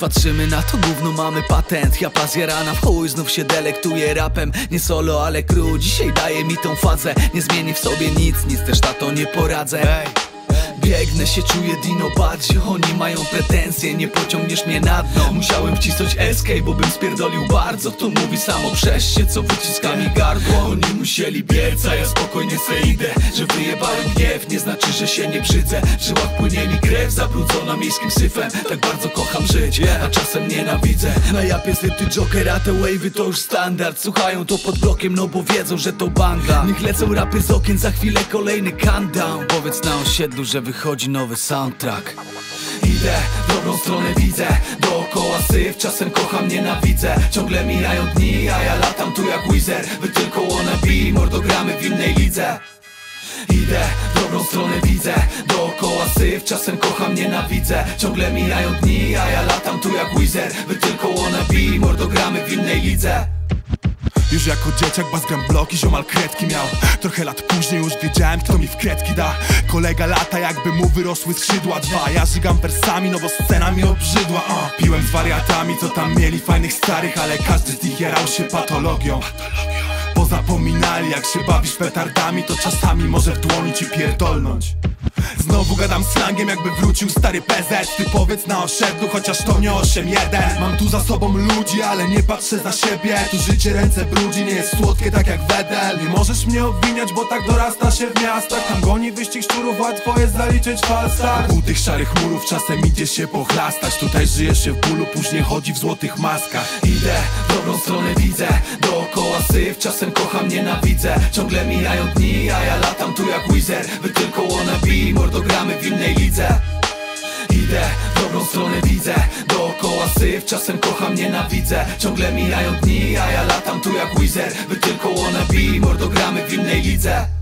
patrzymy na to gówno, mamy patent. Ja zjarana w chuj, znów się delektuję rapem. Nie solo, ale crew dzisiaj daje mi tą fazę. Nie zmieni w sobie nic też na to nie poradzę. Biegnę się, czuję Dino Baggio. Oni mają pretensje, nie pociągniesz mnie na dno. Musiałem wcisnąć escape, bo bym spierdolił bardzo. To mówi samo przez się, co wyciska mi gardło. Oni musieli biec, a ja spokojnie se idę. Że wyjebałem gniew, nie znaczy, że się nie brzydzę. W żyłach płynie mi krew, zabrudzona miejskim syfem. Tak bardzo kocham żyć, a czasem nienawidzę. Na japie syty Joker, a te wave'y to już standard. Słuchają to pod blokiem, no bo wiedzą, że to banga. Niech lecą rapy z okien, za chwilę kolejny countdown. Powiedz na osiedlu, że wychodzi nowy soundtrack. Idę, w dobrą stronę widzę. Dookoła syf, czasem kocham, nienawidzę. Ciągle mijają dni, a ja latam tu jak Weezer. Wy tylko wannabe, mordogramy w innej lidze. Idę, w dobrą stronę widzę. Dookoła syf, czasem kocham, nienawidzę. Ciągle mijają dni, a ja latam tu jak Weezer. Wy tylko wannabe, mordogramy w innej lidze. Już jako dzieciak bazgram bloki, ziomal kredki miał. Trochę lat później już wiedziałem, kto mi w kredki da. Kolega lata, jakby mu wyrosły skrzydła dwa. Ja żygam wersami, no bo scena mi obrzydła. Piłem z wariatami, co tam mieli fajnych starych, ale każdy z nich jarał się patologią. Pozapominali, jak się bawisz petardami, to czasami może w dłoni ci pierdolnąć. Znowu gadam slangiem, jakby wrócił stary PZ. Ty powiedz na osiedlu, chociaż to nie 8-1. Mam tu za sobą ludzi, ale nie patrzę za siebie. Tu życie ręce brudzi, nie jest słodkie tak jak wedel. Nie możesz mnie obwiniać, bo tak dorasta się w miastach. Tam goni wyścig szczurów, łatwo jest zaliczyć falstart. U tych szarych murów czasem idzie się pochlastać. Tutaj żyjesz się w bólu, później chodzi w złotych maskach. Idę, w dobrą stronę widzę. Dookoła syf, czasem kocham, nienawidzę. Ciągle mijają dni, a ja latam tu jak Weezer. Wy tylko wannabe, mordogramy w innej lidze. Idę, w dobrą stronę widzę. Dookoła syf, czasem kocham, nienawidzę. Ciągle mijają dni, a ja latam tu jak Weezer. Wy tylko wannabe, mordogramy w innej lidze.